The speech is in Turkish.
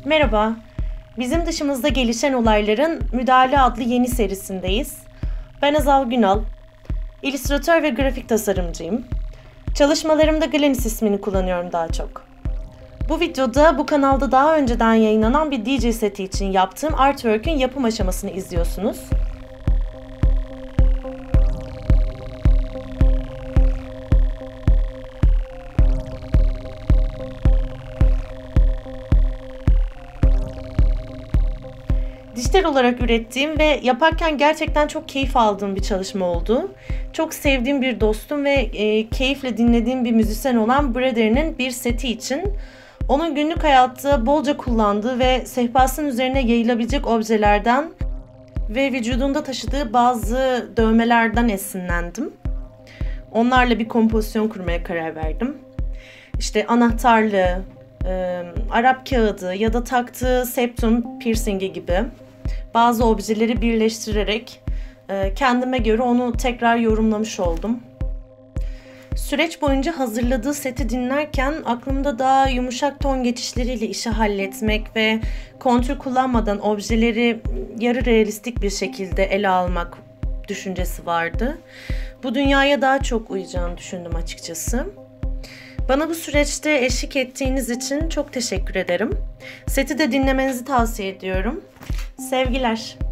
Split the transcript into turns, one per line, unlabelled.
Merhaba, bizim dışımızda gelişen olayların Müdahale adlı yeni serisindeyiz. Ben Azal Günal, illüstratör ve grafik tasarımcıyım. Çalışmalarımda Glenis ismini kullanıyorum daha çok. Bu videoda bu kanalda daha önceden yayınlanan bir DJ seti için yaptığım artwork'ün yapım aşamasını izliyorsunuz. Dijital olarak ürettiğim ve yaparken gerçekten çok keyif aldığım bir çalışma oldu. Çok sevdiğim bir dostum ve keyifle dinlediğim bir müzisyen olan Brother'ın bir seti için onun günlük hayatta bolca kullandığı ve sehpasının üzerine yayılabilecek objelerden ve vücudunda taşıdığı bazı dövmelerden esinlendim. Onlarla bir kompozisyon kurmaya karar verdim. İşte anahtarlığı, Arap kağıdı ya da taktığı septum piercingi gibi bazı objeleri birleştirerek kendime göre onu tekrar yorumlamış oldum. Süreç boyunca hazırladığı seti dinlerken aklımda daha yumuşak ton geçişleriyle işi halletmek ve kontür kullanmadan objeleri yarı realistik bir şekilde ele almak düşüncesi vardı. Bu dünyaya daha çok uyacağını düşündüm açıkçası. Bana bu süreçte eşlik ettiğiniz için çok teşekkür ederim. Seti de dinlemenizi tavsiye ediyorum. Sevgiler.